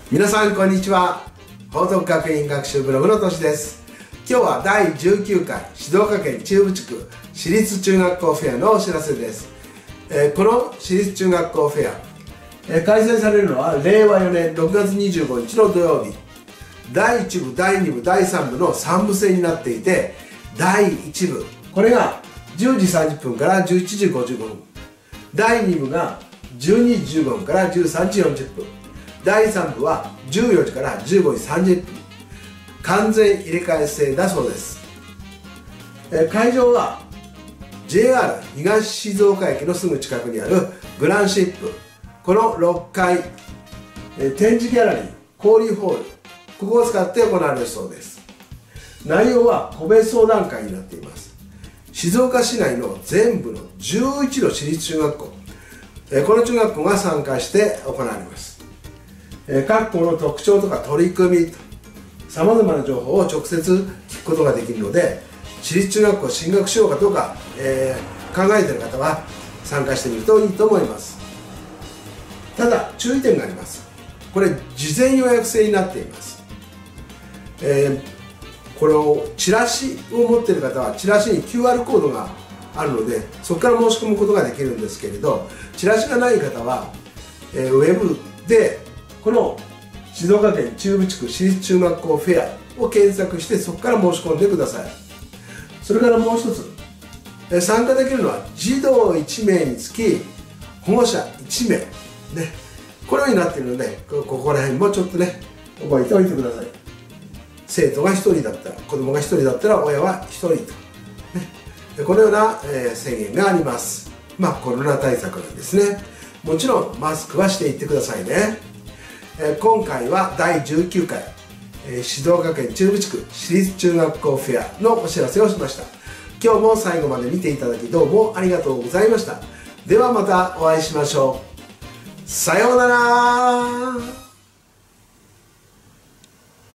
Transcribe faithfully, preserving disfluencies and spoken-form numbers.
皆さんこんにちは。報徳学院学習ブログのとしです。今日はだいじゅうきゅうかい静岡県中部地区私立中学校フェアのお知らせです。えー、この私立中学校フェア、えー、開催されるのはれいわよねんろくがつにじゅうごにちの土曜日。だいいちぶ、だいにぶ、だいさんぶのさんぶ制になっていて、だいいちぶこれがじゅうじさんじゅっぷんからじゅういちじごじゅっぷん、だいにぶがじゅうにじじゅうごふんからじゅうさんじよんじゅっぷん、だいさんぶはじゅうよじからじゅうごじさんじゅっぷん、完全入れ替え制だそうです。え会場は ジェイアール 東静岡駅のすぐ近くにあるグランシップ、このろっかい、え展示ギャラリー、交流ホール、ここを使って行われるそうです。内容は個別相談会になっています。静岡市内の全部のじゅういちの私立中学校、えこの中学校が参加して行われます。え各校の特徴とか取り組み、さまざまな情報を直接聞くことができるので、私立中学校進学しようかどうか、えー、考えている方は参加してみるといいと思います。ただ注意点があります。これ事前予約制になっています。えー、これをチラシを持っている方はチラシに キューアール コードがあるので、そこから申し込むことができるんですけれど、チラシがない方は、えー、ウェブでこの静岡県中部地区私立中学校フェアを検索して、そこから申し込んでください。それからもう一つ、えー、参加できるのは児童いちめいにつき保護者いちめい、ね、このようになっているので、ここら辺もちょっとね覚えておいてください。生徒がひとりだったら、子供がひとりだったら親はひとりと、ね、でこのような、えー、制限があります。まあコロナ対策なんですね。もちろんマスクはしていってくださいね。えー、今回はだいじゅうきゅうかい、えー、静岡県中部地区私立中学校フェアのお知らせをしました。今日も最後まで見ていただきどうもありがとうございました。ではまたお会いしましょう。さようなら。